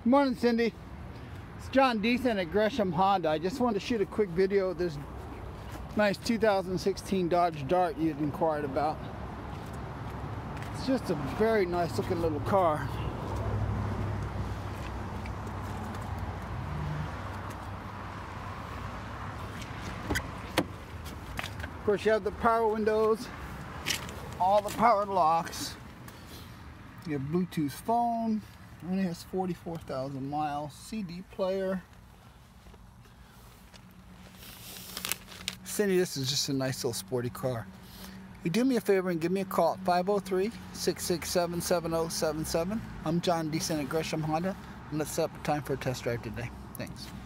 Good morning, Cindy. It's John Deason at Gresham Honda. I just wanted to shoot a quick video of this nice 2016 Dodge Dart you'd inquired about. It's just a very nice looking little car. Of course, you have the power windows, all the power locks. You have Bluetooth phone. Only has 44,000 miles. CD player. Cindy, this is just a nice little sporty car. You do me a favor and give me a call at 503-667-7077. I'm John Deason at Gresham Honda, and let's set up a time for a test drive today. Thanks.